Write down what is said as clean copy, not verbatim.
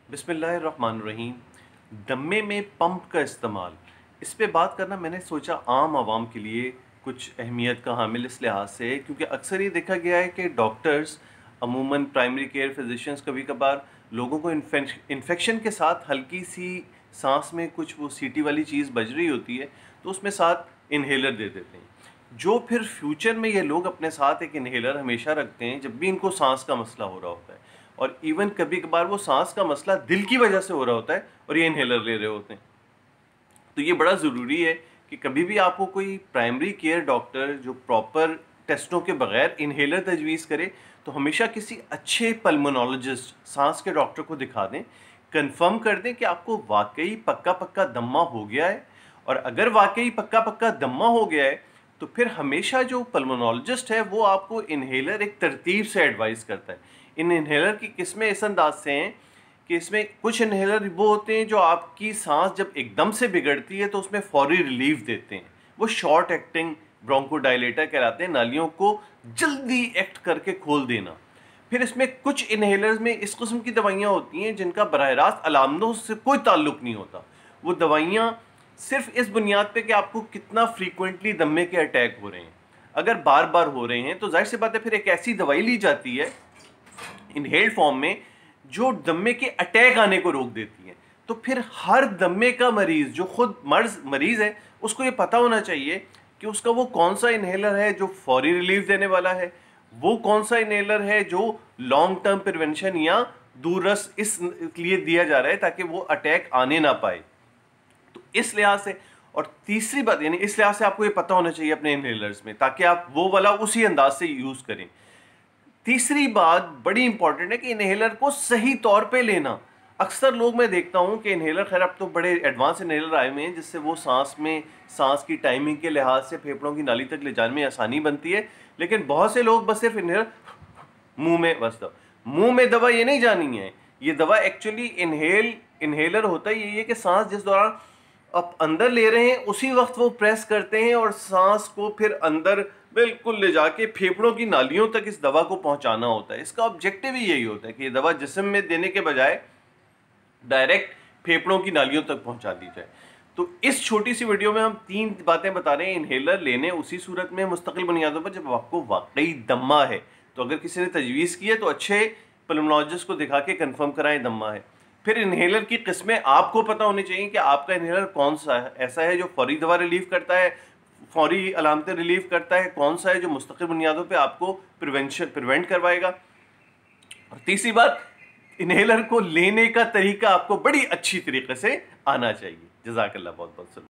बिस्मिल्लाहिर्रहमानिर्रहीम। दमे में पंप का इस्तेमाल, इस पे बात करना मैंने सोचा आम आवाम के लिए कुछ अहमियत का हामिल इस लिहाज से है क्योंकि अक्सर ये देखा गया है कि डॉक्टर्स अमूमन प्राइमरी केयर फिजिशियंस कभी कभार लोगों को इन्फेक्शन के साथ हल्की सी सांस में कुछ वो सीटी वाली चीज़ बज रही होती है तो उसमें साथ इन्हेलर दे देते हैं, जो फिर फ्यूचर में ये लोग अपने साथ एक इन्हेलर हमेशा रखते हैं जब भी इनको सांस का मसला हो रहा होता है। और इवन कभी कभार वो सांस का मसला दिल की वजह से हो रहा होता है और ये इन्हेलर ले रहे होते हैं। तो ये बड़ा ज़रूरी है कि कभी भी आपको कोई प्राइमरी केयर डॉक्टर जो प्रॉपर टेस्टों के बगैर इन्हेलर तजवीज़ करे तो हमेशा किसी अच्छे पल्मोनोलॉजिस्ट सांस के डॉक्टर को दिखा दें, कंफर्म कर दें कि आपको वाकई पक्का पक्का दम्मा हो गया है। और अगर वाकई पक्का पक्का दम्मा हो गया है तो फिर हमेशा जो पल्मोनोलॉजिस्ट है वो आपको इन्हेलर एक तरतीब से एडवाइस करता है। इन इन्हेलर की किस्में इस अंदाज से हैं कि इसमें कुछ इन्हेलर वो होते हैं जो आपकी सांस जब एकदम से बिगड़ती है तो उसमें फौरी रिलीफ देते हैं, वो शॉर्ट एक्टिंग ब्रोंकोडायलेटर कहलाते हैं, नालियों को जल्दी एक्ट करके खोल देना। फिर इसमें कुछ इन्हेलर्स में इस किस्म की दवाइयाँ होती हैं जिनका बराह रास्त अलामतों से कोई ताल्लुक नहीं होता। वो दवाइयाँ सिर्फ इस बुनियाद पे कि आपको कितना फ्रीक्वेंटली दमे के अटैक हो रहे हैं, अगर बार बार हो रहे हैं तो जाहिर सी बात है फिर एक ऐसी दवाई ली जाती है इनहेल्ड फॉर्म में जो दमे के अटैक आने को रोक देती है। तो फिर हर दमे का मरीज जो खुद मरीज है उसको ये पता होना चाहिए कि उसका वो कौन सा इनहेलर है जो फौरी रिलीफ देने वाला है, वो कौन सा इनहेलर है जो लॉन्ग टर्म प्रिवेंशन या दूररस इस लिए दिया जा रहा है ताकि वो अटैक आने ना पाए। तो इस लिहाज से, और तीसरी बात यानी इस लिहाज से आपको ये पता होना चाहिए अपने इनहेलर्स में ताकि आप वो वाला उसी अंदाज से यूज करें। तीसरी बात बड़ी इंपॉर्टेंट है कि इनहेलर को सही तौर पे लेना। अक्सर लोग मैं देखता हूं कि इनहेलर, खैर अब तो बड़े एडवांस इनहेलर आए हुए हैं जिससे वो सांस की टाइमिंग के लिहाज से फेफड़ों की नाली तक ले जाने में आसानी बनती है, लेकिन बहुत से लोग बस सिर्फ इनहेलर मुंह में, बस मुंह में दवा ये नहीं जानी है। ये दवा एक्चुअली इनहेलर होता ही यही है कि सांस जिस दौरान आप अंदर ले रहे हैं उसी वक्त वो प्रेस करते हैं और सांस को फिर अंदर बिल्कुल ले जाके फेफड़ों की नालियों तक इस दवा को पहुंचाना होता है। इसका ऑब्जेक्टिव ही यही होता है कि ये दवा जिस्म में देने के बजाय डायरेक्ट फेफड़ों की नालियों तक पहुंचा दी जाए। तो इस छोटी सी वीडियो में हम 3 बातें बता रहे हैं। इनहेलर लेने उसी सूरत में मुस्तकिल बुनियादों पर जब आपको वाकई दम्मा है, तो अगर किसी ने तजवीज़ की है तो अच्छे पल्मोनोलॉजिस्ट को दिखा के कंफर्म कराएं दम्मा है। फिर इनहेलर की किस्में आपको पता होनी चाहिए कि आपका इनहेलर कौन सा है, ऐसा है जो फौरी दवा रिलीफ करता है, फौरी अलामतें रिलीव करता है, कौन सा है जो मुस्तकिल बुनियादों पे आपको प्रिवेंट करवाएगा। और तीसरी बात, इनहेलर को लेने का तरीका आपको बड़ी अच्छी तरीके से आना चाहिए। जज़ाकल्लाह बहुत बहुत।